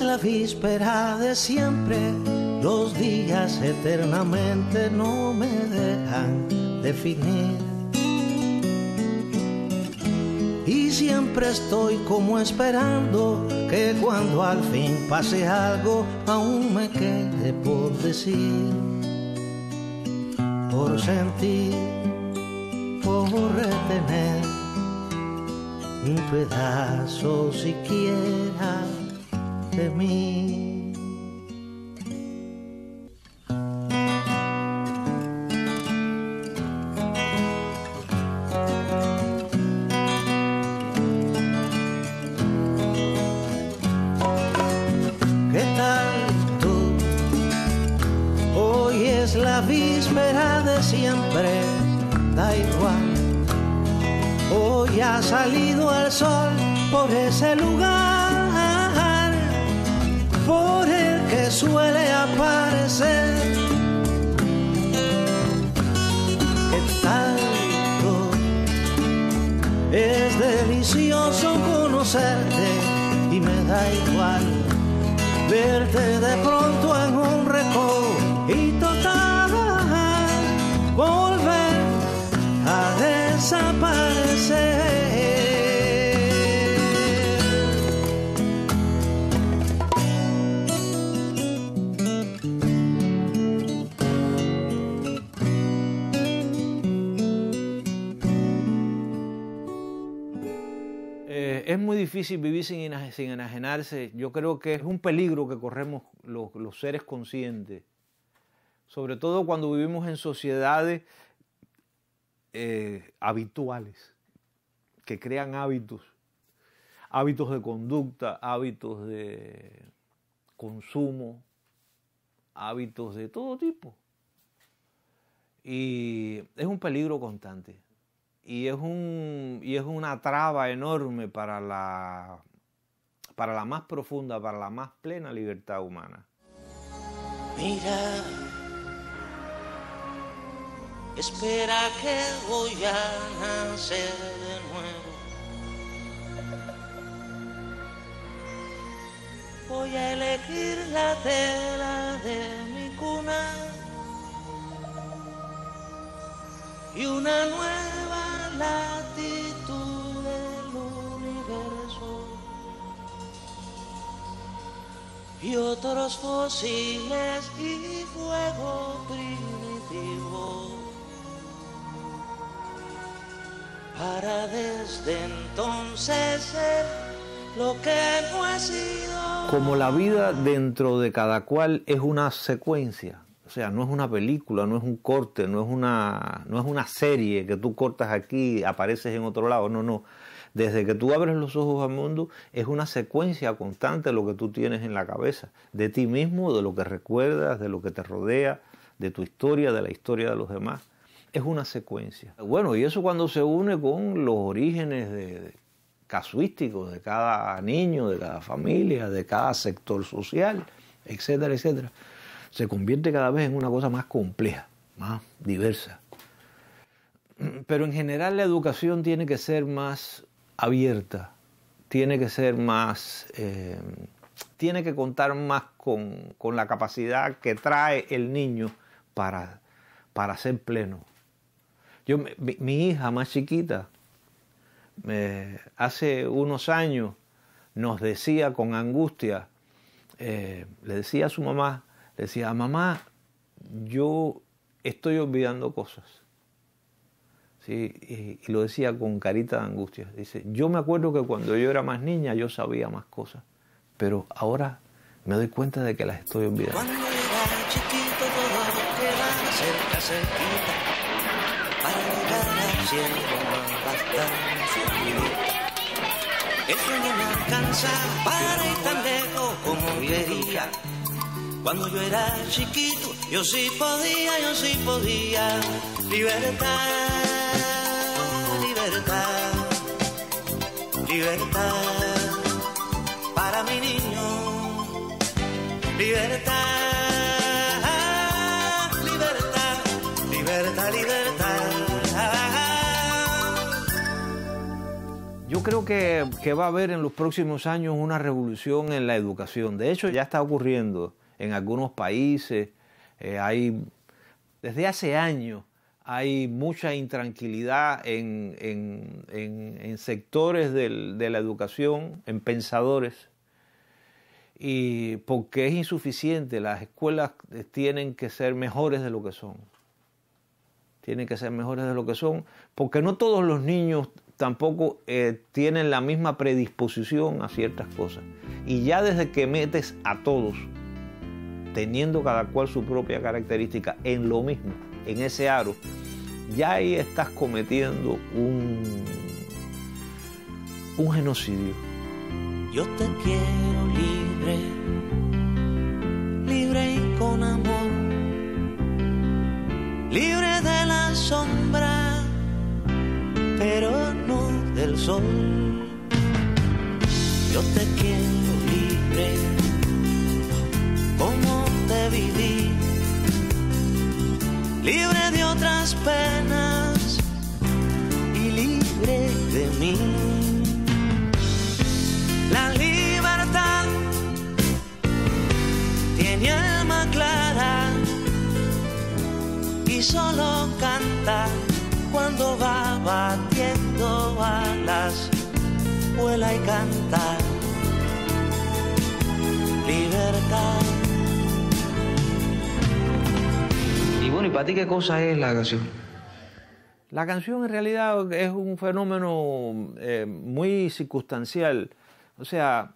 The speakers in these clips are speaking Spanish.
la víspera de siempre, los días eternamente no me dejan definir. Y siempre estoy como esperando que cuando al fin pase algo aún me quede por decir, por sentir, por retener un pedazo siquiera de mí. ¿Qué tal tú? Hoy es la víspera de siempre, da igual. Hoy ha salido el sol por ese lugar, por el que suele aparecer. ¿Qué tal tú? Es delicioso conocerte y me da igual verte de pronto en un recodo y total volver a desaparecer. Es muy difícil vivir sin enajenarse. Yo creo que es un peligro que corremos los seres conscientes, sobre todo cuando vivimos en sociedades habituales, que crean hábitos de conducta, hábitos de consumo, hábitos de todo tipo. Y es un peligro constante. Y es una traba enorme para la más profunda, para la más plena libertad humana. Mira, espera que voy a nacer de nuevo. Voy a elegir la tela de mi cuna y una nueva latitud del universo y otros fósiles y fuego primitivo para desde entonces ser lo que no he sido. Como la vida dentro de cada cual es una secuencia. O sea, no es una película, no es un corte, no es una serie que tú cortas aquí y apareces en otro lado. No. Desde que tú abres los ojos al mundo es una secuencia constante lo que tú tienes en la cabeza, de ti mismo, de lo que recuerdas, de lo que te rodea, de tu historia, de la historia de los demás. Es una secuencia. Bueno, y eso cuando se une con los orígenes casuísticos de cada niño, de cada familia, de cada sector social, etcétera, etcétera, se convierte cada vez en una cosa más compleja, más diversa. Pero en general la educación tiene que ser más abierta, tiene que ser más, tiene que contar más con la capacidad que trae el niño para ser pleno. Mi hija más chiquita, hace unos años nos decía con angustia, le decía a su mamá, le decía, mamá, yo estoy olvidando cosas. ¿Sí? Y lo decía con carita de angustia. Dice, yo me acuerdo que cuando yo era más niña yo sabía más cosas, pero ahora me doy cuenta de que las estoy olvidando. Cuando era chiquito todo quedaba cerca, cerquita, para llegar al cielo bastante. El sueño me alcanzaba para ir tan lejos como quería. Cuando yo era chiquito, yo sí podía. Libertad, libertad, libertad para mi niño. Libertad, libertad, libertad, libertad. Yo creo que va a haber en los próximos años una revolución en la educación. De hecho, ya está ocurriendo en algunos países. Desde hace años hay mucha intranquilidad en sectores de la educación, en pensadores, y porque es insuficiente. Las escuelas tienen que ser mejores de lo que son. Tienen que ser mejores de lo que son, porque no todos los niños tampoco tienen la misma predisposición a ciertas cosas. Y ya desde que metes a todos, teniendo cada cual su propia característica, en lo mismo, en ese aro, ya ahí estás cometiendo un genocidio. Yo te quiero libre, libre y con amor, libre de la sombra, pero no del sol. Yo te quiero libre, como te viví, libre de otras penas y libre de mí. La libertad tiene alma clara y solo canta cuando va batiendo alas, vuela y canta. Libertad. Y bueno, ¿y para ti qué cosa es la canción? La canción en realidad es un fenómeno muy circunstancial. O sea,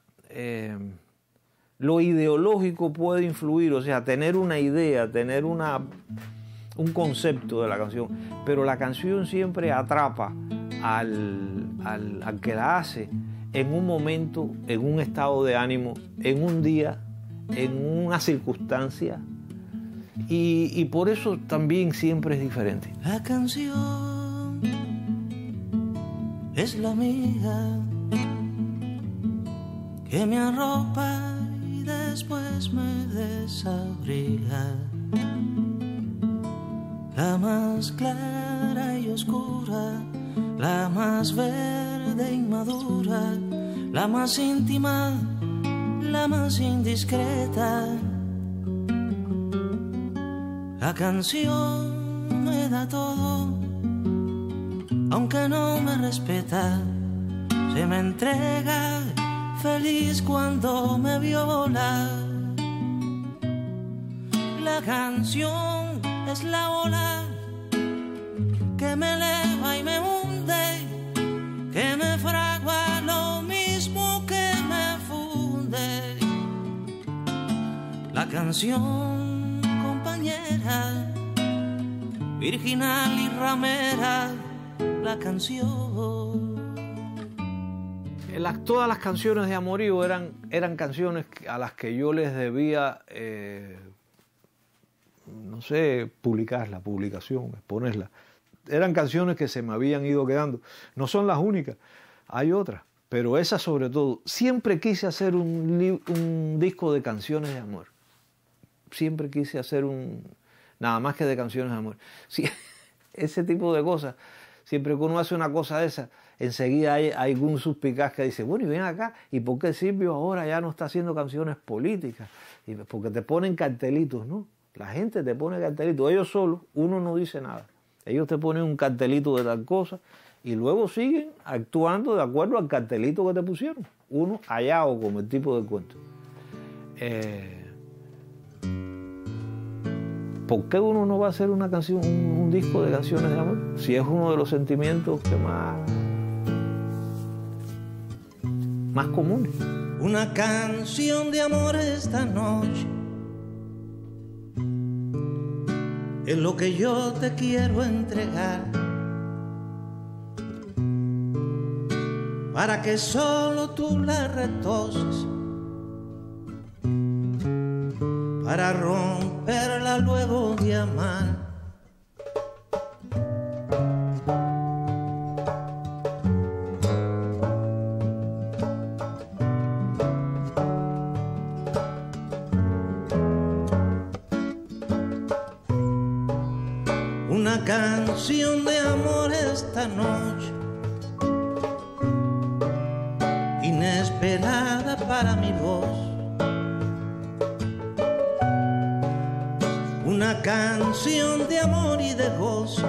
lo ideológico puede influir, o sea, tener una idea, tener un concepto de la canción, pero la canción siempre atrapa al que la hace en un momento, en un estado de ánimo, en un día, en una circunstancia, y por eso también siempre es diferente. La canción es la amiga que me arropa y después me desabriga, la más clara y oscura, la más verde y madura, la más íntima, la más indiscreta. La canción me da todo, aunque no me respeta, se me entrega feliz cuando me vio volar. La canción es la ola que me eleva y me hunde, que me fragua lo mismo que me funde. La canción, compañera, virginal y ramera, la canción. Todas las canciones de amorío eran canciones a las que yo les debía, no sé, publicación, exponerla. Eran canciones que se me habían ido quedando. No son las únicas, hay otras, pero esas sobre todo. Siempre quise hacer un disco de canciones de amor. Siempre quise hacer nada más que de canciones de amor. Sí, ese tipo de cosas. Siempre que uno hace una cosa de esa, enseguida hay algún suspicaz que dice, bueno, y ven acá, ¿y por qué Silvio ahora ya no está haciendo canciones políticas? Y porque te ponen cartelitos, ¿no? La gente te pone cartelitos. Ellos solos, uno no dice nada. Ellos te ponen un cartelito de tal cosa y luego siguen actuando de acuerdo al cartelito que te pusieron. Uno hallado como el tipo de cuento. ¿Por qué uno no va a hacer una canción, un disco de canciones de amor? Si es uno de los sentimientos que más comunes. Una canción de amor esta noche es lo que yo te quiero entregar, para que solo tú la retoses, para romperla luego de amar. Una canción de amor esta noche desesperada para mi voz. Una canción de amor y de gozo.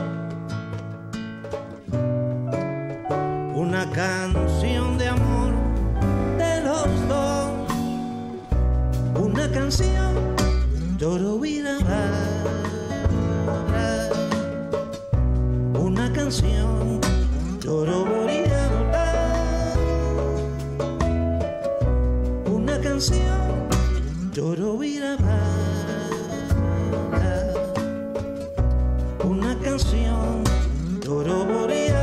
Una canción de amor de los dos. Una canción Torobirabara. Una canción Torobirabara. Una canción Torobirabara. Una canción Torobirabara.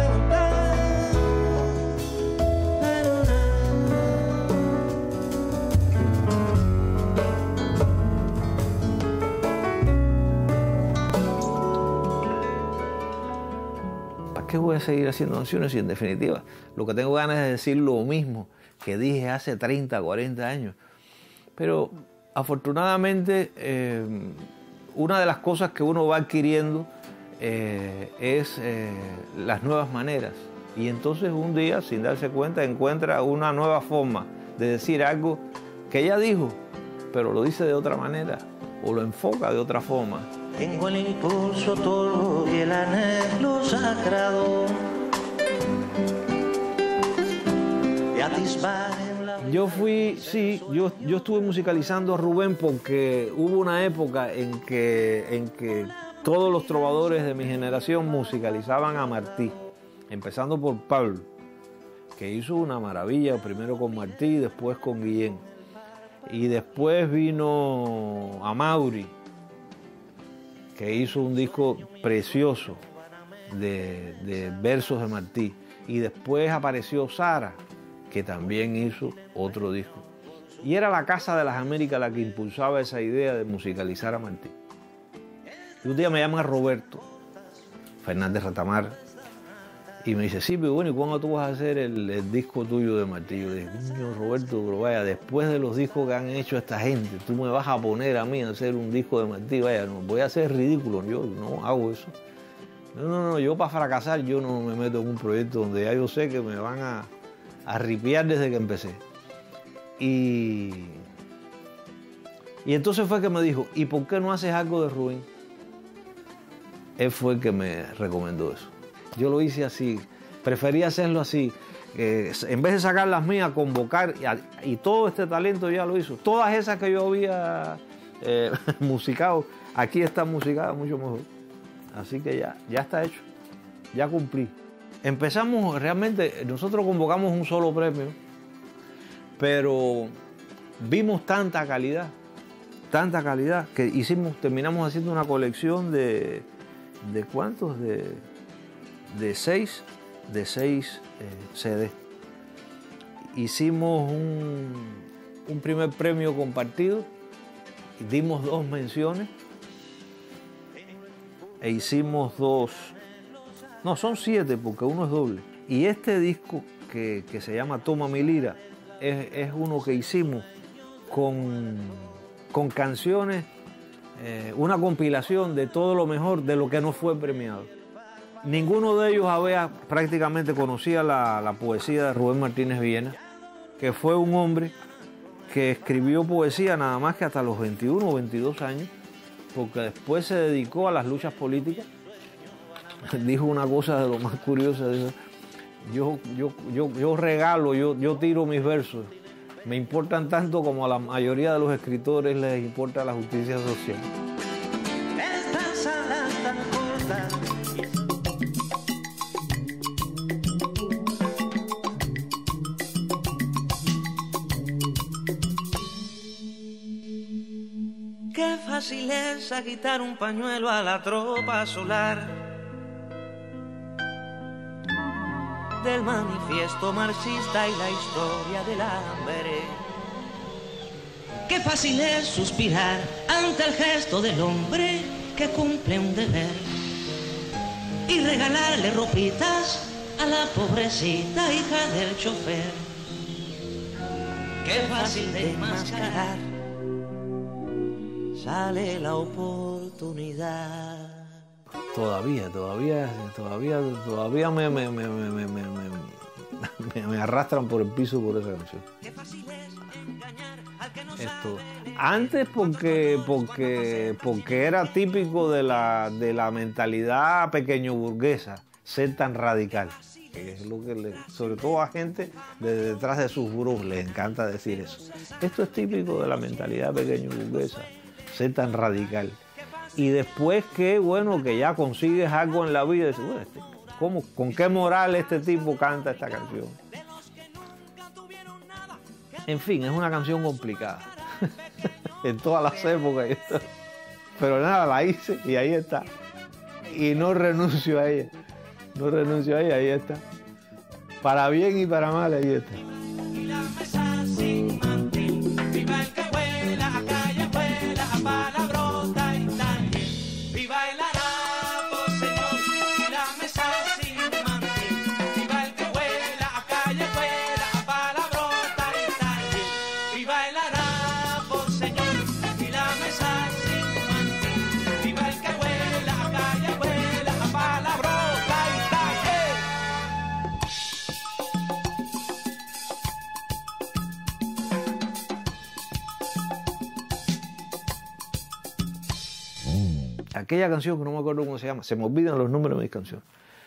¿Para qué voy a seguir haciendo canciones si en definitiva lo que tengo ganas es de decir lo mismo que dije hace 30, 40 años? Pero afortunadamente una de las cosas que uno va adquiriendo es las nuevas maneras. Y entonces un día, sin darse cuenta, encuentra una nueva forma de decir algo que ella dijo, pero lo dice de otra manera o lo enfoca de otra forma. Tengo el impulso torvo y el anhelo sagrado de atisbar en la... Yo estuve musicalizando a Rubén porque hubo una época en que todos los trovadores de mi generación musicalizaban a Martí, empezando por Pablo, que hizo una maravilla, primero con Martí, después con Guillén. Y después vino Amaury, que hizo un disco precioso de versos de Martí. Y después apareció Sara, que también hizo otro disco. Y era la Casa de las Américas la que impulsaba esa idea de musicalizar a Martí. Y un día me llama Roberto Fernández Ratamar y me dice, sí, pero bueno, ¿y cuándo tú vas a hacer el disco tuyo de Martí? Yo dije, coño, Roberto, pero vaya, después de los discos que han hecho esta gente, tú me vas a poner a mí a hacer un disco de Martí, vaya, no, voy a hacer ridículo, yo no hago eso. No, yo para fracasar, yo no me meto en un proyecto donde ya yo sé que me van a ripiar desde que empecé. Y entonces fue que me dijo, ¿y por qué no haces algo de Rubén? Él fue el que me recomendó eso. Yo lo hice así, preferí hacerlo así. En vez de sacar las mías, convocar, y todo este talento ya lo hizo. Todas esas que yo había musicado, aquí están musicadas mucho mejor. Así que ya está hecho, ya cumplí. Empezamos realmente, nosotros convocamos un solo premio, pero vimos tanta calidad, que terminamos haciendo una colección ¿de cuántos? De seis CD. Hicimos un primer premio compartido, dimos 2 menciones e hicimos 7 porque uno es doble. Y este disco que se llama Toma mi lira es uno que hicimos con canciones, una compilación de todo lo mejor de lo que no fue premiado. Ninguno de ellos prácticamente conocía la poesía de Rubén Martínez Villena, que fue un hombre que escribió poesía nada más que hasta los 21 o 22 años, porque después se dedicó a las luchas políticas. Dijo una cosa de lo más curiosa, dijo, yo regalo, yo tiro mis versos, me importan tanto como a la mayoría de los escritores les importa la justicia social. Estas alas tan cortas. Qué fácil es agitar un pañuelo a la tropa solar del manifiesto marxista y la historia del hambre. Qué fácil es suspirar ante el gesto del hombre que cumple un deber y regalarle ropitas a la pobrecita hija del chofer. Qué fácil de enmascarar, sale la oportunidad. Todavía me arrastran por el piso por esa canción. Antes porque era típico de la mentalidad pequeño burguesa, ser tan radical. Que es lo que sobre todo a gente de detrás de sus burros les encanta decir eso. Esto es típico de la mentalidad pequeño burguesa, ser tan radical. Y después que ya consigues algo en la vida, dices, bueno, ¿con qué moral este tipo canta esta canción? En fin, es una canción complicada. En todas las épocas. Pero nada, la hice y ahí está. Y no renuncio a ella. No renuncio a ella, ahí está. Para bien y para mal, ahí está. Aquella canción que no me acuerdo cómo se llama, se me olvidan los números de mis canciones.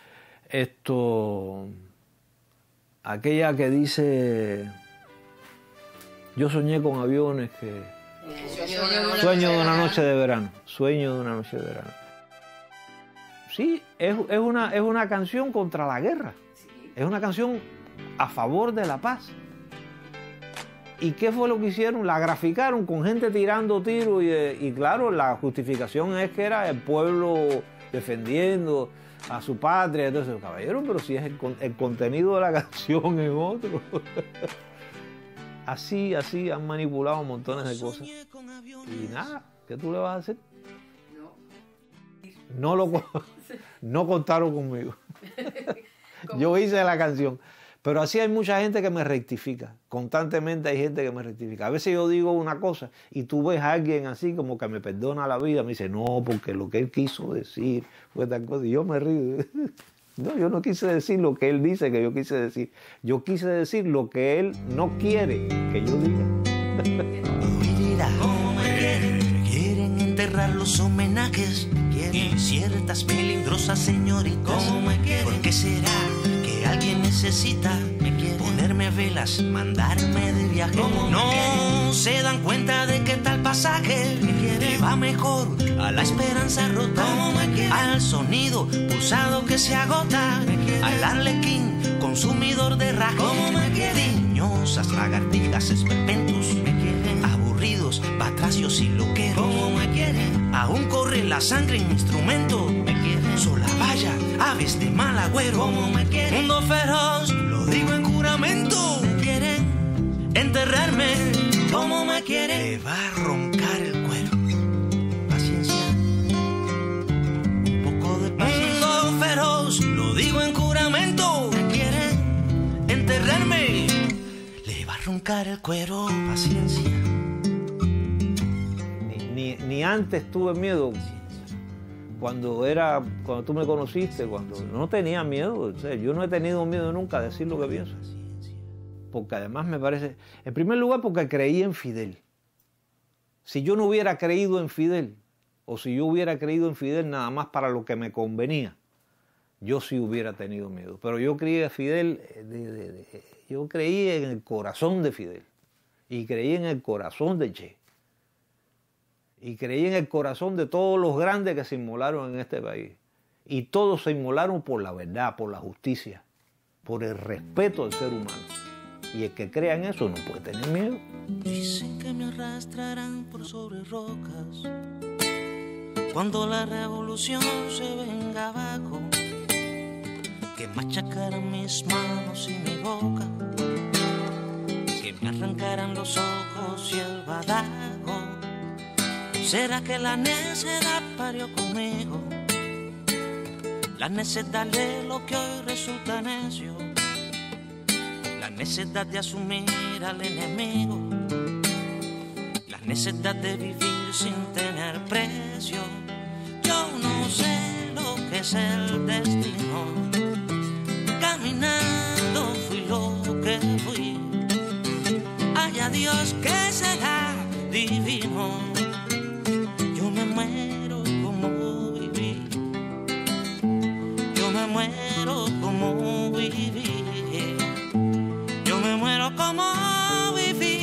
Aquella que dice, yo soñé con aviones que... Sueño de una noche de verano. Sueño de una noche de verano. Sí, es una canción contra la guerra. Es una canción a favor de la paz. ¿Y qué fue lo que hicieron? La graficaron con gente tirando tiros y claro, la justificación es que era el pueblo defendiendo a su patria. Entonces, caballero, pero si es el contenido de la canción es otro. Así han manipulado montones de cosas. Y nada, ¿qué tú le vas a hacer? No contaron conmigo. Yo hice la canción. Pero así hay mucha gente que me rectifica. Constantemente hay gente que me rectifica. A veces yo digo una cosa y tú ves a alguien así como que me perdona la vida. Me dice, no, porque lo que él quiso decir fue tal cosa. Y yo me río. No, yo no quise decir lo que él dice que yo quise decir. Yo quise decir lo que él no quiere que yo diga. ¿Cómo me quieren enterrar los homenajes? Y ciertas melindrosas señoritas. ¿Cómo me quieren? ¿Por qué será? Alguien necesita ponerme velas, mandarme de viaje. No se dan cuenta de que tal pasaje le va mejor a la esperanza rota, al sonido pulsado que se agota, al arlequín consumidor de raje. Tiñosas lagartijas, esperpentos, aburridos, batracios y loqueros. Aún corre la sangre en mi instrumento. Sola vaya, aves de mal agüero. Mundo feroz, lo digo en juramento. Quieren enterrarme. ¿Cómo me quieren? Le va a roncar el cuero. Paciencia, un poco de paciencia. Mundo feroz, lo digo en juramento. Quieren enterrarme. Le va a roncar el cuero. Paciencia. Ni antes tuve miedo. Cuando tú me conociste, cuando no tenía miedo, o sea, yo no he tenido miedo nunca a decir lo que pienso. Porque además me parece, en primer lugar porque creí en Fidel. Si yo no hubiera creído en Fidel, o si yo hubiera creído en Fidel nada más para lo que me convenía, yo sí hubiera tenido miedo. Pero yo creí en Fidel, yo creí en el corazón de Fidel, y creí en el corazón de Che. Y creí en el corazón de todos los grandes que se inmolaron en este país. Y todos se inmolaron por la verdad, por la justicia, por el respeto al ser humano. Y el que crea en eso no puede tener miedo. Dicen que me arrastrarán por sobre rocas cuando la revolución se venga abajo, que machacarán mis manos y mi boca, que me arrancarán los ojos y el badajo. ¿Será que la necedad parió conmigo? La necedad de lo que hoy resulta necio, la necedad de asumir al enemigo, la necedad de vivir sin tener precio. Yo no sé lo que es el destino, caminando fui Dios que será divino. Yo me muero como viví. Yo me muero como viví. Yo me muero como viví.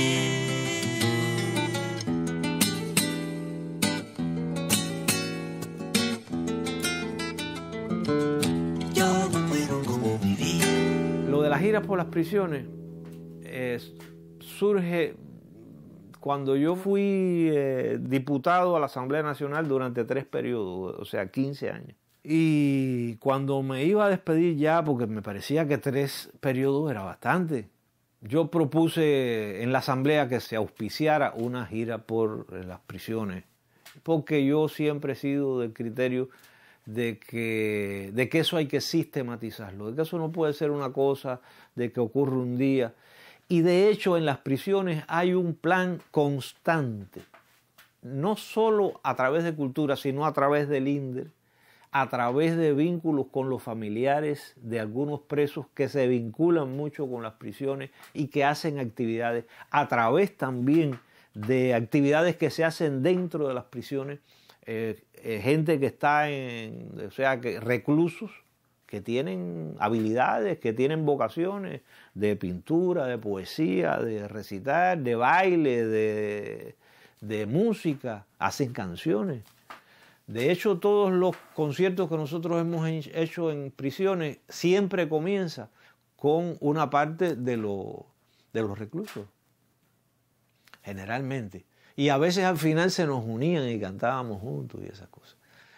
Yo me muero como viví. Lo de las giras por las prisiones surge cuando yo fui diputado a la Asamblea Nacional durante 3 periodos, o sea, 15 años. Y cuando me iba a despedir ya, porque me parecía que 3 periodos era bastante, yo propuse en la Asamblea que se auspiciara una gira por las prisiones, porque yo siempre he sido del criterio de que eso hay que sistematizarlo, de que eso no puede ser una cosa de que ocurre un día. Y de hecho en las prisiones hay un plan constante, no solo a través de cultura, sino a través del INDER, a través de vínculos con los familiares de algunos presos que se vinculan mucho con las prisiones y que hacen actividades, a través también de actividades que se hacen dentro de las prisiones, gente que está reclusos, que tienen habilidades, que tienen vocaciones de pintura, de poesía, de recitar, de baile, de música, hacen canciones. De hecho, todos los conciertos que nosotros hemos hecho en prisiones siempre comienza con una parte de los reclusos, generalmente. Y a veces al final se nos unían y cantábamos juntos y esas cosas.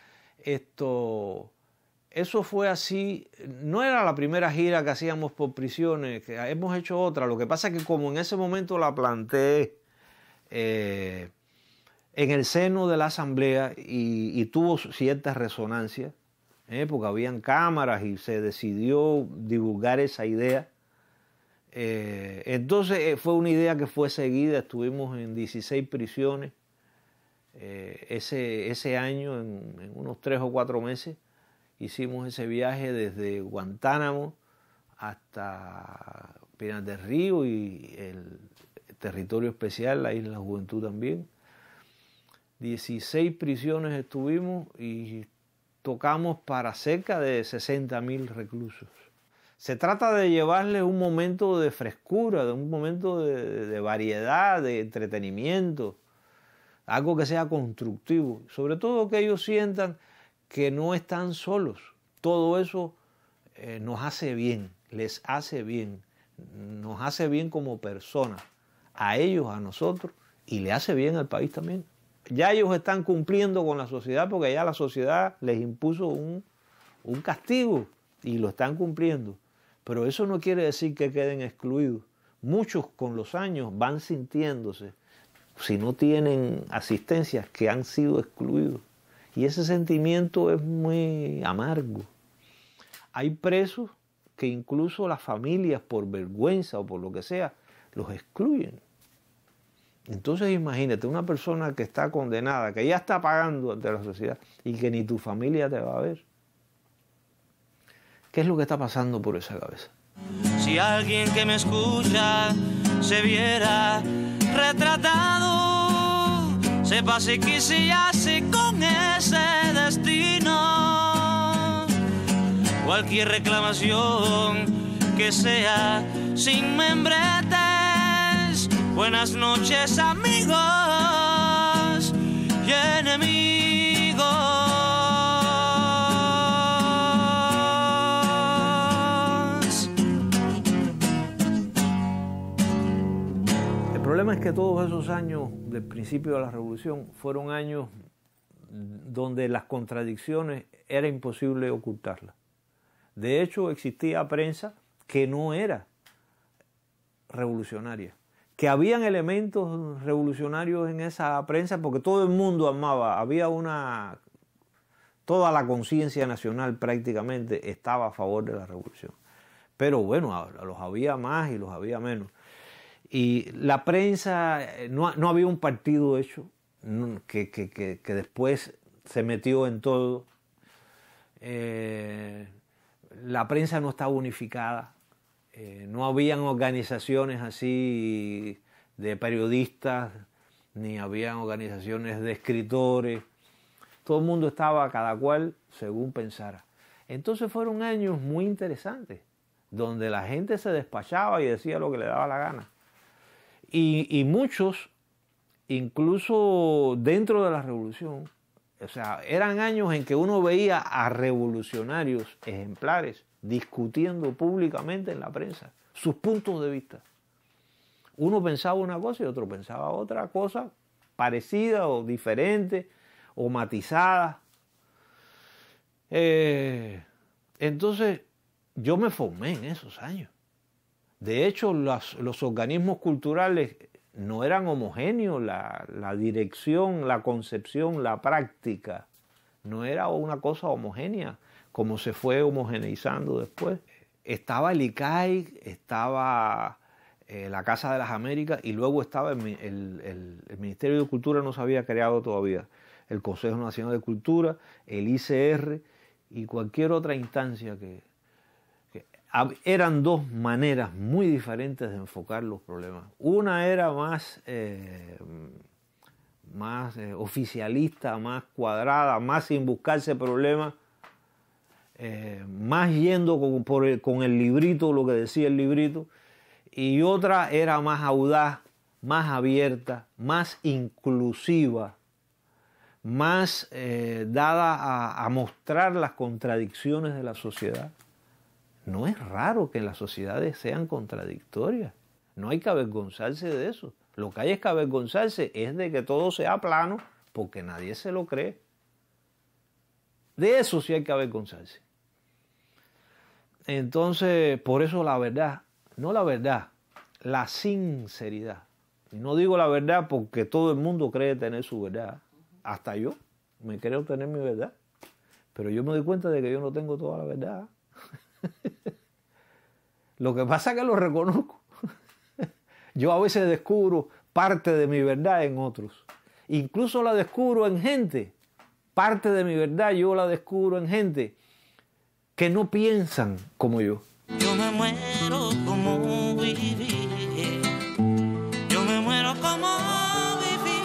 Eso fue así, no era la primera gira que hacíamos por prisiones, que hemos hecho otra. Lo que pasa es que como en ese momento la planteé en el seno de la Asamblea y tuvo cierta resonancia, porque habían cámaras y se decidió divulgar esa idea. Entonces fue una idea que fue seguida, estuvimos en 16 prisiones ese año, en unos 3 o 4 meses. Hicimos ese viaje desde Guantánamo hasta Pinar del Río y el territorio especial, la Isla de la Juventud también. 16 prisiones estuvimos y tocamos para cerca de 60.000 reclusos. Se trata de llevarles un momento de frescura, de un momento de variedad, de entretenimiento, algo que sea constructivo, sobre todo que ellos sientan que no están solos. Todo eso nos hace bien, les hace bien, nos hace bien como personas, a ellos, a nosotros, y le hace bien al país también. Ya ellos están cumpliendo con la sociedad porque ya la sociedad les impuso un castigo y lo están cumpliendo. Pero eso no quiere decir que queden excluidos. Muchos con los años van sintiéndose, si no tienen asistencias, que han sido excluidos. Y ese sentimiento es muy amargo. Hay presos que incluso las familias, por vergüenza o por lo que sea, los excluyen. Entonces imagínate, una persona que está condenada, que ya está pagando ante la sociedad y que ni tu familia te va a ver. ¿Qué es lo que está pasando por esa cabeza? Si alguien que me escucha se viera retratado, sepa si quisiese con ese destino. Cualquier reclamación que sea sin membretes. Buenas noches, amigos y enemigos. El problema es que todos esos años del principio de la revolución fueron años donde las contradicciones era imposible ocultarlas. De hecho, existía prensa que no era revolucionaria, que habían elementos revolucionarios en esa prensa porque todo el mundo amaba, toda la conciencia nacional prácticamente estaba a favor de la revolución. Pero bueno, los había más y los había menos. Y la prensa, no había un partido hecho que después se metió en todo. La prensa no estaba unificada. No habían organizaciones así de periodistas, ni habían organizaciones de escritores. Todo el mundo estaba cada cual según pensara. Entonces fueron años muy interesantes, donde la gente se despachaba y decía lo que le daba la gana. Y muchos, incluso dentro de la revolución, o sea, eran años en que uno veía a revolucionarios ejemplares discutiendo públicamente en la prensa sus puntos de vista. Uno pensaba una cosa y otro pensaba otra cosa parecida o diferente o matizada. Entonces, yo me formé en esos años. De hecho, los organismos culturales no eran homogéneos, la dirección, la concepción, la práctica, no era una cosa homogénea, como se fue homogeneizando después. Estaba el ICAI, estaba la Casa de las Américas y luego estaba el Ministerio de Cultura, no se había creado todavía, el Consejo Nacional de Cultura, el ICR y cualquier otra instancia que eran dos maneras muy diferentes de enfocar los problemas. Una era más oficialista, más cuadrada, más sin buscarse problemas, más yendo con el librito, lo que decía el librito, y otra era más audaz, más abierta, más inclusiva, más dada a mostrar las contradicciones de la sociedad. No es raro que las sociedades sean contradictorias. No hay que avergonzarse de eso. Lo que hay es que avergonzarse es de que todo sea plano porque nadie se lo cree. De eso sí hay que avergonzarse. Entonces, por eso la verdad, no la verdad, la sinceridad. Y no digo la verdad porque todo el mundo cree tener su verdad. Hasta yo me creo tener mi verdad. Pero yo me doy cuenta de que yo no tengo toda la verdad. Lo que pasa es que lo reconozco. Yo a veces descubro parte de mi verdad en otros. Incluso la descubro en gente. Parte de mi verdad yo la descubro en gente que no piensan como yo. Yo me muero como vivir. Yo me muero como vivir.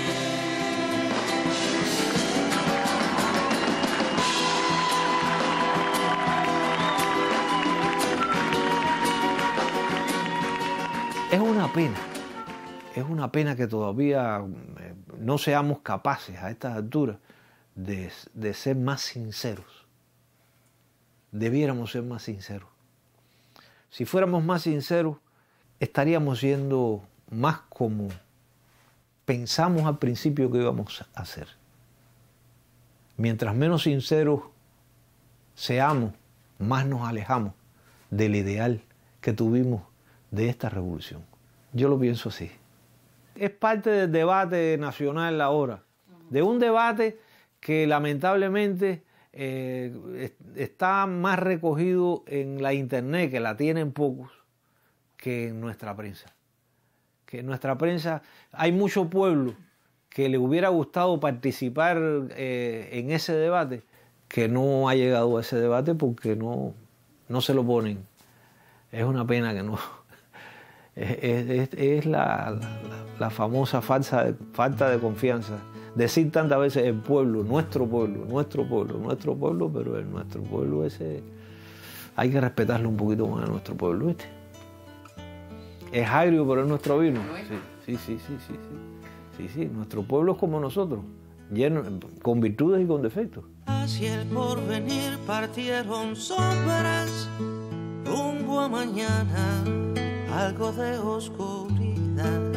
Es una pena que todavía no seamos capaces a estas alturas de ser más sinceros. Debiéramos ser más sinceros. Si fuéramos más sinceros, estaríamos siendo más como pensamos al principio que íbamos a hacer. Mientras menos sinceros seamos, más nos alejamos del ideal que tuvimos de esta revolución. Yo lo pienso así. Es parte del debate nacional ahora, de un debate que lamentablemente está más recogido en la internet, que la tienen pocos, que en nuestra prensa. Que en nuestra prensa hay mucho pueblo que le hubiera gustado participar en ese debate, que no ha llegado a ese debate porque no se lo ponen. Es una pena que no. Es la famosa falta de confianza. Decir tantas veces el pueblo, nuestro pueblo, pero el nuestro pueblo ese hay que respetarlo un poquito más a nuestro pueblo, ¿viste? Es agrio, pero es nuestro vino. Sí, nuestro pueblo es como nosotros, lleno, con virtudes y con defectos. Hacia el porvenir partieron sombras, rumbo a mañana, algo de oscuridad.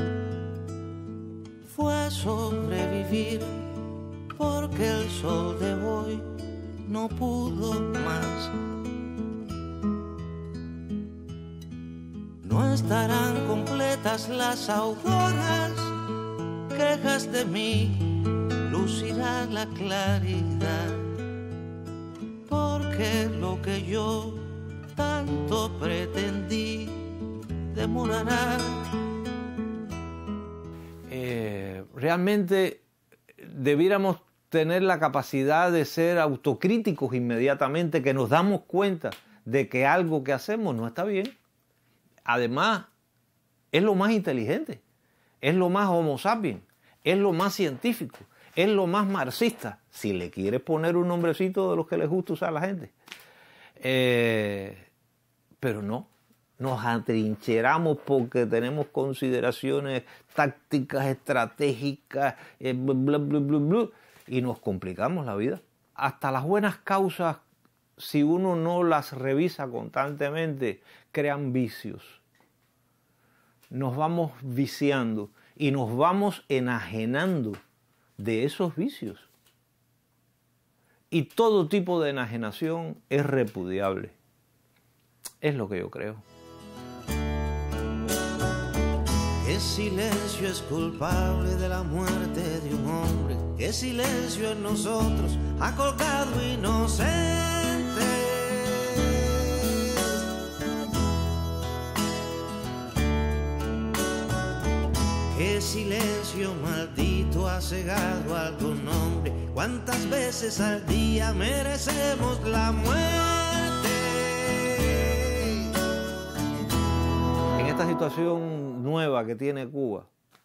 Fue sobrevivir, porque el sol de hoy no pudo más. No estarán completas las auroras, quejas de mí, lucirá la claridad, porque lo que yo tanto pretendí demorará. Realmente debiéramos tener la capacidad de ser autocríticos inmediatamente, que nos damos cuenta de que algo que hacemos no está bien. Además, es lo más inteligente, es lo más homo sapiens, es lo más científico, es lo más marxista, si le quieres poner un nombrecito de los que les gusta usar a la gente. Pero no, nos atrincheramos porque tenemos consideraciones tácticas, estratégicas, bla, bla, bla, bla, y nos complicamos la vida. Hasta las buenas causas, si uno no las revisa constantemente, crean vicios. Nos vamos viciando y nos vamos enajenando de esos vicios. Y todo tipo de enajenación es repudiable. Es lo que yo creo. Qué silencio es culpable de la muerte de un hombre. Qué silencio en nosotros ha colgado inocentes. Qué silencio maldito ha cegado algún hombre. Cuántas veces al día merecemos la muerte. En esta situación nueva que tiene Cuba,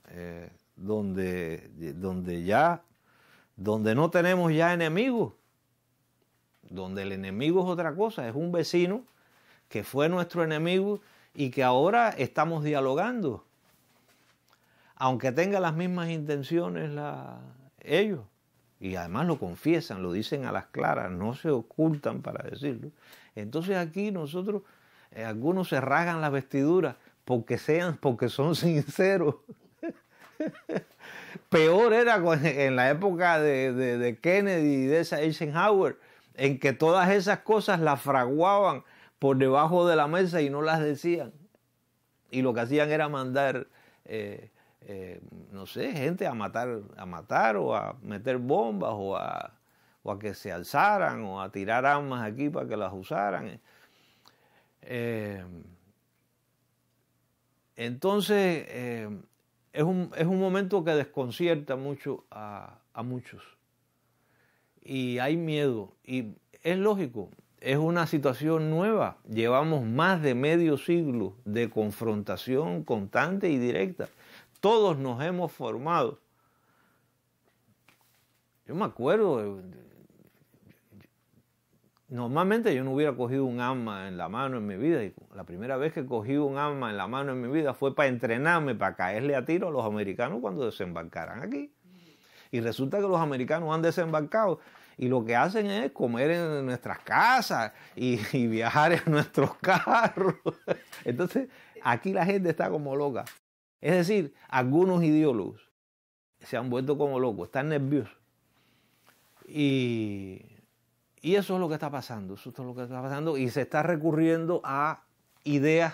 donde no tenemos ya enemigos, donde el enemigo es otra cosa, es un vecino que fue nuestro enemigo y que ahora estamos dialogando, aunque tenga las mismas intenciones ellos, y además lo confiesan, lo dicen a las claras, no se ocultan para decirlo. Entonces aquí nosotros, algunos se rasgan las vestiduras porque son sinceros. Peor era en la época de Kennedy y de Eisenhower, en que todas esas cosas las fraguaban por debajo de la mesa y no las decían. Y lo que hacían era mandar, no sé, gente a matar o a meter bombas o a que se alzaran o a tirar armas aquí para que las usaran. Entonces, es un momento que desconcierta mucho a muchos. Y hay miedo. Y es lógico, es una situación nueva. Llevamos más de medio siglo de confrontación constante y directa. Todos nos hemos formado. Yo me acuerdo, normalmente yo no hubiera cogido un arma en la mano en mi vida, y la primera vez que cogí un arma en la mano en mi vida fue para entrenarme, para caerle a tiro a los americanos cuando desembarcaran aquí. Y resulta que los americanos han desembarcado y lo que hacen es comer en nuestras casas y viajar en nuestros carros. Entonces, aquí la gente está como loca. Es decir, algunos ideólogos se han vuelto como locos, están nerviosos. Y eso es lo que está pasando, y se está recurriendo a ideas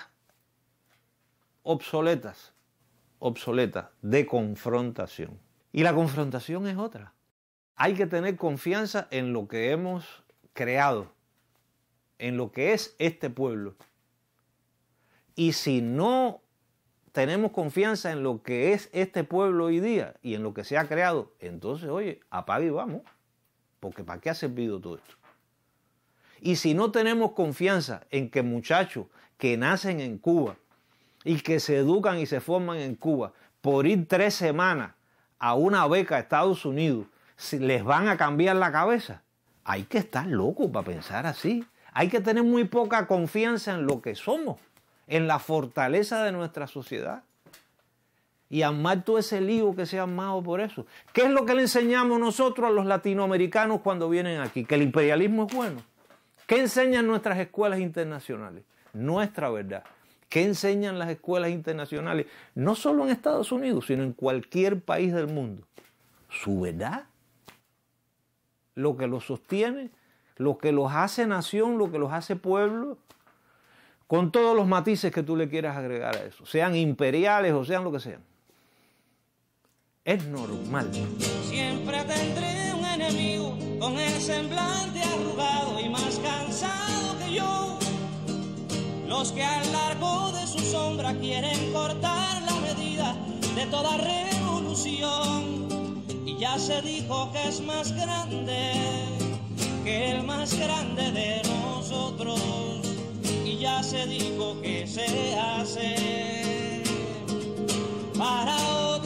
obsoletas de confrontación. Y la confrontación es otra. Hay que tener confianza en lo que hemos creado, en lo que es este pueblo. Y si no tenemos confianza en lo que es este pueblo hoy día y en lo que se ha creado, entonces, oye, apaga y vamos, porque ¿para qué ha servido todo esto? Y si no tenemos confianza en que muchachos que nacen en Cuba y que se educan y se forman en Cuba, por ir 3 semanas a una beca a Estados Unidos, les van a cambiar la cabeza, hay que estar loco para pensar así. Hay que tener muy poca confianza en lo que somos, en la fortaleza de nuestra sociedad. Y armar todo ese lío que se ha armado por eso. ¿Qué es lo que le enseñamos nosotros a los latinoamericanos cuando vienen aquí? Que el imperialismo es bueno. ¿Qué enseñan nuestras escuelas internacionales? Nuestra verdad. ¿Qué enseñan las escuelas internacionales? No solo en Estados Unidos, sino en cualquier país del mundo. Su verdad. Lo que los sostiene, lo que los hace nación, lo que los hace pueblo, con todos los matices que tú le quieras agregar a eso, sean imperiales o sean lo que sean. Es normal. Siempre tendré un enemigo con el semblante arrugado y más cansado que yo. Los que al largo de su sombra quieren cortar la medida de toda revolución. Y ya se dijo que es más grande que el más grande de nosotros. Y ya se dijo que se hace para otros.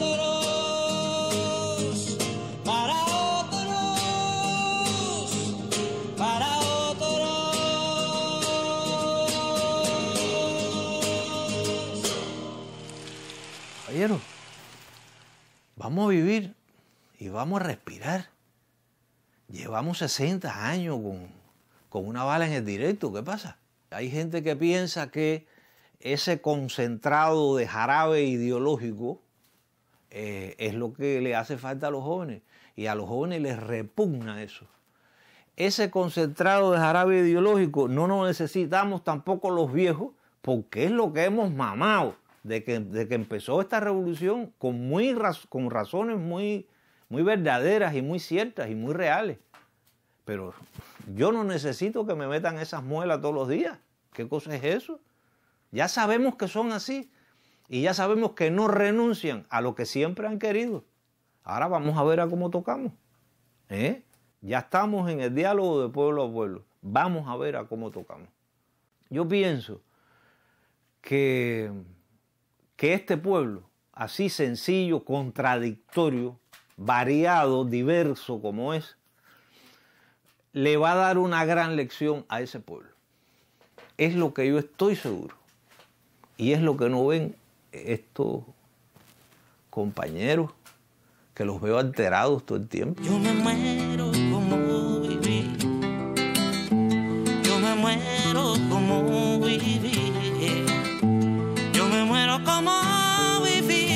compañeros, vamos a vivir y vamos a respirar. Llevamos 60 años con una bala en el directo. ¿Qué pasa? Hay gente que piensa que ese concentrado de jarabe ideológico es lo que le hace falta a los jóvenes. Y a los jóvenes les repugna eso. Ese concentrado de jarabe ideológico no lo necesitamos tampoco los viejos, porque es lo que hemos mamado de que empezó esta revolución con razones muy verdaderas y muy ciertas y muy reales. Pero yo no necesito que me metan esas muelas todos los días. ¿Qué cosa es eso? Ya sabemos que son así y ya sabemos que no renuncian a lo que siempre han querido. Ahora vamos a ver a cómo tocamos. Ya estamos en el diálogo de pueblo a pueblo. Vamos a ver a cómo tocamos. Yo pienso que este pueblo, así sencillo, contradictorio, variado, diverso como es, le va a dar una gran lección a ese pueblo. Es lo que yo estoy seguro. Y es lo que no ven estos compañeros, que los veo alterados todo el tiempo. Yo me muero como viví. Yo me muero como viví. Yo me muero como viví.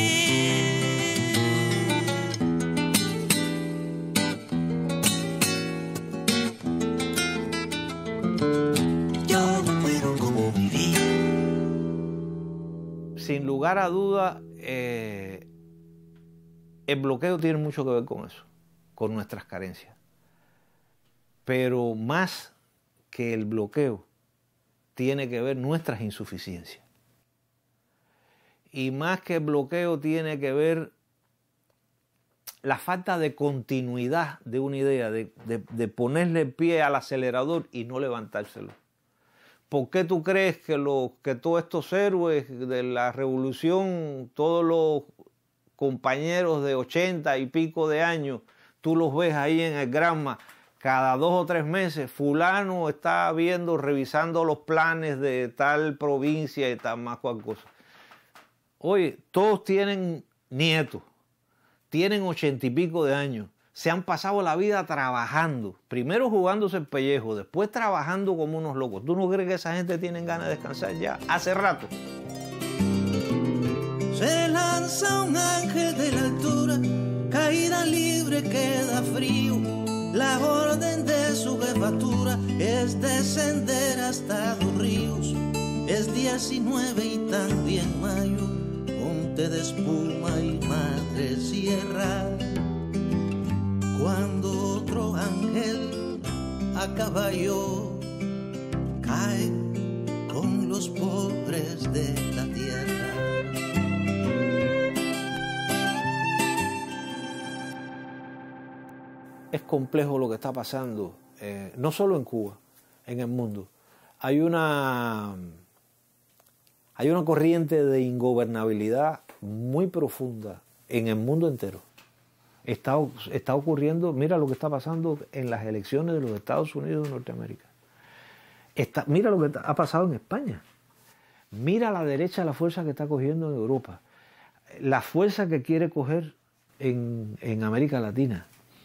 Yo me muero como viví. Sin lugar a duda, el bloqueo tiene mucho que ver con eso, con nuestras carencias. Pero más que el bloqueo, tiene que ver nuestras insuficiencias. Y más que el bloqueo, tiene que ver la falta de continuidad de una idea, de ponerle el pie al acelerador y no levantárselo. ¿Por qué tú crees que todos estos héroes de la revolución, todos los compañeros de 80 y pico de años, tú los ves ahí en el Granma, cada 2 o 3 meses, fulano está revisando los planes de tal provincia y tal más cual cosa? Oye, todos tienen nietos, tienen 80 y pico de años, se han pasado la vida trabajando, primero jugándose el pellejo, después trabajando como unos locos. ¿Tú no crees que esa gente tiene ganas de descansar ya? Hace rato. Se lanza un ángel de la altura, caída libre queda frío. La orden de su jefatura es descender hasta los ríos. Es 19 y también mayo, monte de espuma y madre sierra. Cuando otro ángel a caballo cae con los pobres de la tierra. Es complejo lo que está pasando, no solo en Cuba, en el mundo. Hay una corriente de ingobernabilidad muy profunda en el mundo entero. Está ocurriendo, mira lo que está pasando en las elecciones de los Estados Unidos de Norteamérica. Mira lo que ha pasado en España. Mira la derecha, la fuerza que está cogiendo en Europa. La fuerza que quiere coger en América Latina.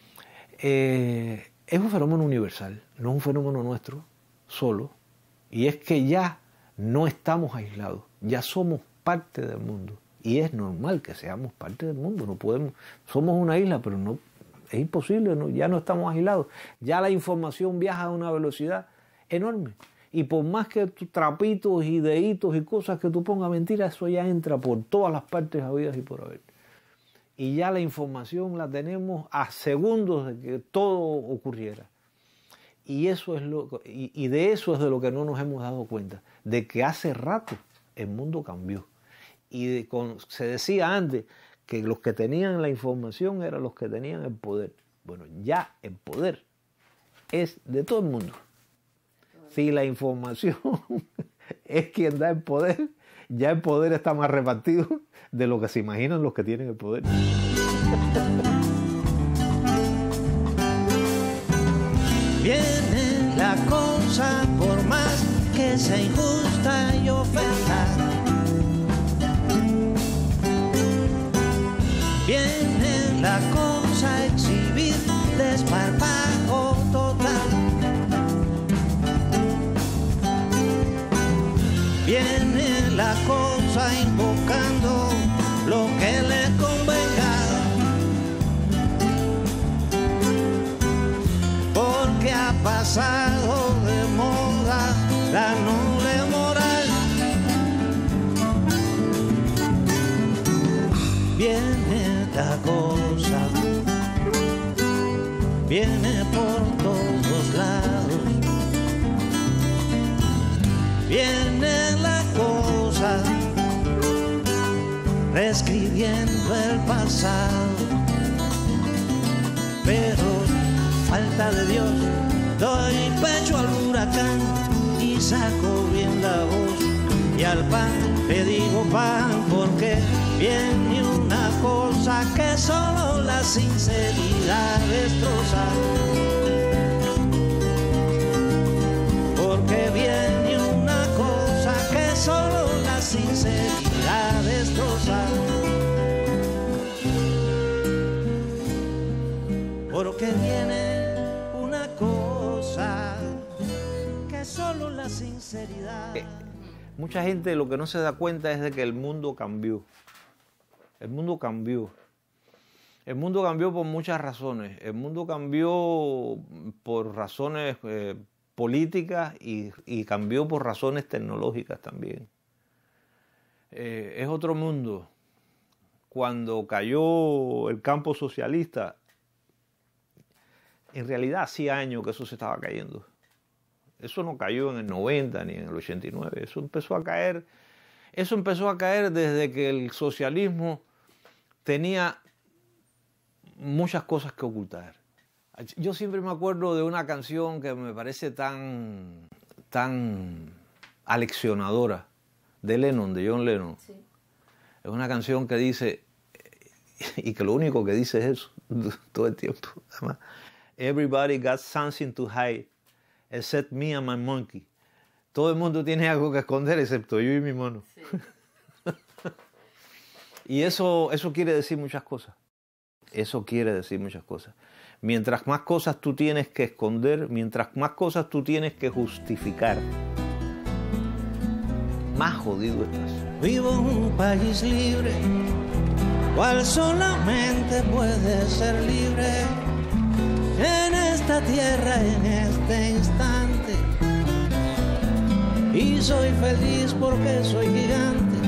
Es un fenómeno universal, no es un fenómeno nuestro solo, y es que ya no estamos aislados, ya somos parte del mundo, y es normal que seamos parte del mundo. No podemos, somos una isla, pero no, es imposible, ya no estamos aislados, ya la información viaja a una velocidad enorme, y por más que trapitos y deditos y cosas que tú pongas mentira, eso ya entra por todas las partes habidas y por haber. Y ya la información la tenemos a segundos de que todo ocurriera. Y eso es de eso es de lo que no nos hemos dado cuenta, de que hace rato el mundo cambió. Y se decía antes que los que tenían la información eran los que tenían el poder. Bueno, ya el poder es de todo el mundo. Si la información es quien da el poder, ya el poder está más repartido de lo que se imaginan los que tienen el poder. Viene la cosa por más que sea injusta y ofenda. la cosa exhibir desparpajo total. Viene la cosa invocando lo que le convenga, porque ha pasado de moda la noble moral. Viene la cosa, viene por todos lados. Viene la cosa, reescribiendo el pasado. Pero falta de Dios, doy pecho al huracán y saco bien la voz. Y al pan le digo pan porque viene una cosa que solo la sinceridad destroza. Porque viene una cosa que solo la sinceridad destroza. Porque viene una cosa que solo la sinceridad. Mucha gente lo que no se da cuenta es de que el mundo cambió. El mundo cambió. El mundo cambió por muchas razones. El mundo cambió por razones políticas y cambió por razones tecnológicas también. Es otro mundo. Cuando cayó el campo socialista, en realidad hacía años que eso se estaba cayendo. Eso no cayó en el 90 ni en el 89. Eso empezó a caer desde que el socialismo tenía muchas cosas que ocultar. Yo siempre me acuerdo de una canción que me parece tan aleccionadora de Lennon, de John Lennon. Sí. Es una canción que dice, y que lo único que dice es eso todo el tiempo. Además, everybody got something to hide, except me and my monkey. Todo el mundo tiene algo que esconder excepto yo y mi mono. Sí. Y eso quiere decir muchas cosas. Eso quiere decir muchas cosas. Mientras más cosas tú tienes que esconder, mientras más cosas tú tienes que justificar, más jodido estás. Vivo en un país libre, cual solamente puede ser libre en esta tierra, en este instante. Y soy feliz porque soy gigante.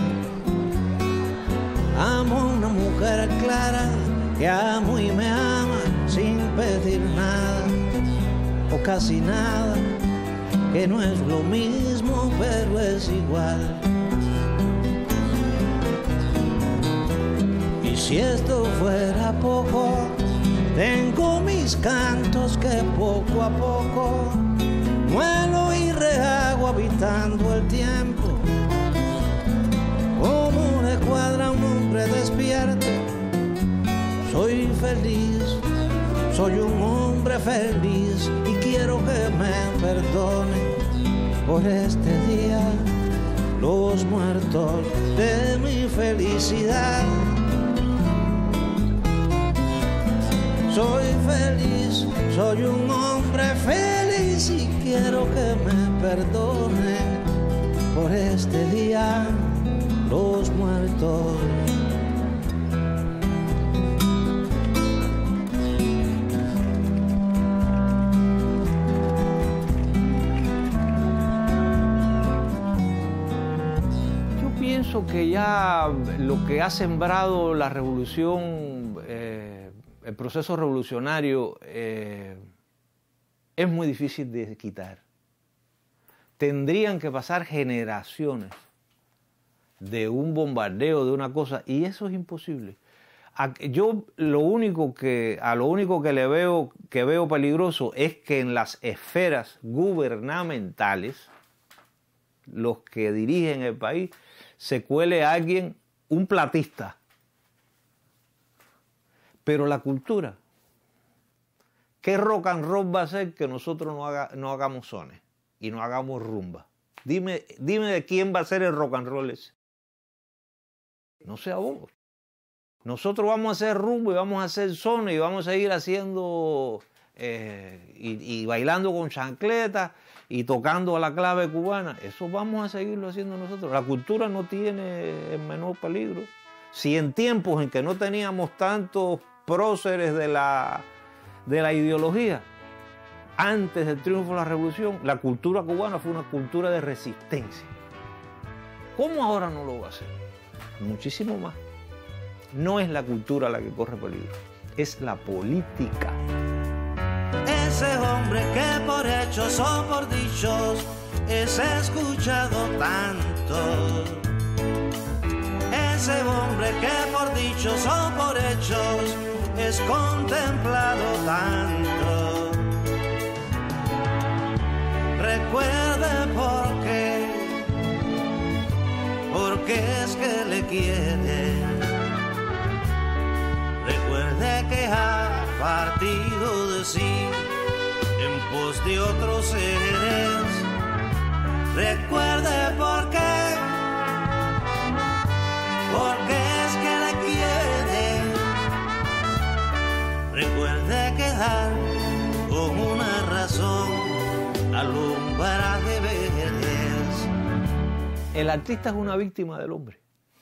Amo a una mujer clara que amo y me ama sin pedir nada o casi nada, que no es lo mismo pero es igual. Y si esto fuera poco, tengo mis cantos que poco a poco muelo y rehago habitando el tiempo. Como le cuadra a un hombre despierto, soy feliz, soy un hombre feliz y quiero que me perdone por este día los muertos de mi felicidad. Soy feliz, soy un hombre feliz y quiero que me perdone por este día los muertos. Yo pienso que ya lo que ha sembrado la revolución, el proceso revolucionario, es muy difícil de quitar. Tendrían que pasar generaciones de un bombardeo, de una cosa, y eso es imposible. Yo a lo único que le veo peligroso es que en las esferas gubernamentales, los que dirigen el país, se cuele alguien, un platista. Pero la cultura, ¿qué rock and roll va a ser que nosotros no hagamos sones y no hagamos rumba? Dime de quién va a ser el rock and roll ese. No sea vos. Nosotros vamos a hacer rumbo y vamos a hacer son y vamos a ir haciendo y bailando con chancletas y tocando a la clave cubana. Eso vamos a seguirlo haciendo nosotros. La cultura no tiene el menor peligro. Si en tiempos en que no teníamos tantos próceres de la ideología, antes del triunfo de la revolución, la cultura cubana fue una cultura de resistencia. ¿Cómo ahora no lo va a hacer? Muchísimo más. No es la cultura la que corre peligro, es la política. Ese hombre que por hechos o por dichos es escuchado tanto. Ese hombre que por dichos o por hechos es contemplado tanto. Recuerde porque es que le quiere. Recuerde que ha partido de sí en pos de otros seres. Recuerde porque es que le quiere. Recuerde que da con una razón alumbra de veres. El artista es una víctima del hombre.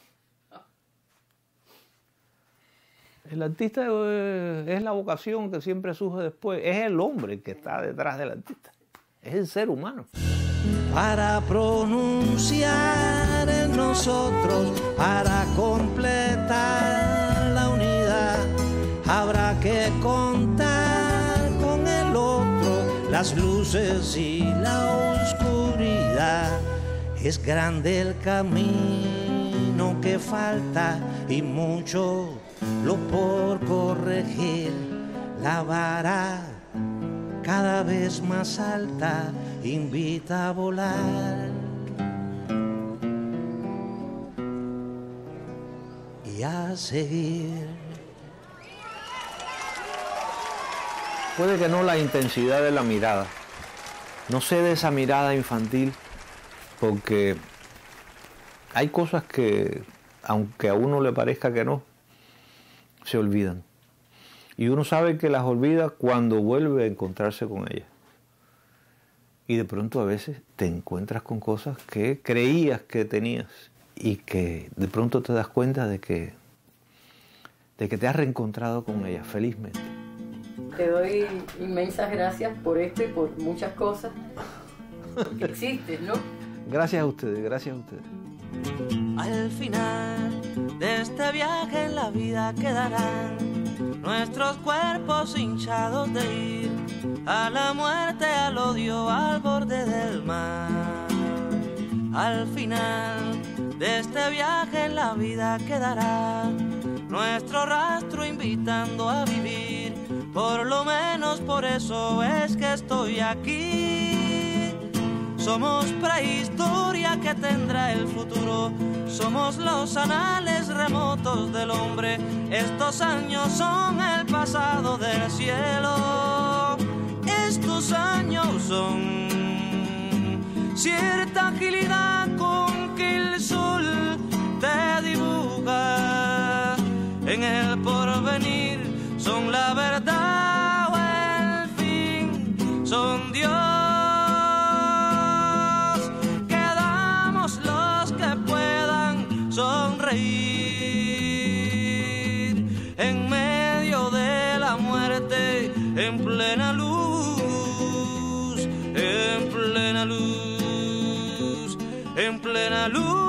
El artista es la vocación que siempre surge después. Es el hombre que está detrás del artista. Es el ser humano. Para pronunciar en nosotros, para completar la unidad, habrá que contar con el otro, las luces y la oscuridad. Es grande el camino que falta y mucho lo por corregir. La vara cada vez más alta invita a volar y a seguir. Puede que no la intensidad de la mirada, no sé de esa mirada infantil, porque hay cosas que, aunque a uno le parezca que no, se olvidan. Y uno sabe que las olvida cuando vuelve a encontrarse con ellas. Y de pronto a veces te encuentras con cosas que creías que tenías y que de pronto te das cuenta de que te has reencontrado con ellas, felizmente. Te doy inmensas gracias por esto y por muchas cosas que existes, ¿no? Gracias a ustedes, gracias a ustedes. Al final de este viaje en la vida quedarán nuestros cuerpos hinchados de ir a la muerte, al odio, al borde del mar. Al final de este viaje en la vida quedará nuestro rastro invitando a vivir. Por lo menos por eso es que estoy aquí. Somos prehistoria que tendrá el futuro. Somos los anales remotos del hombre. Estos años son el pasado del cielo. Estos años son cierta agilidad con que el sol te dibuja. En el porvenir son la verdad o el fin, son Dios. Quedamos los que puedan sonreír en medio de la muerte, en plena luz, en plena luz, en plena luz.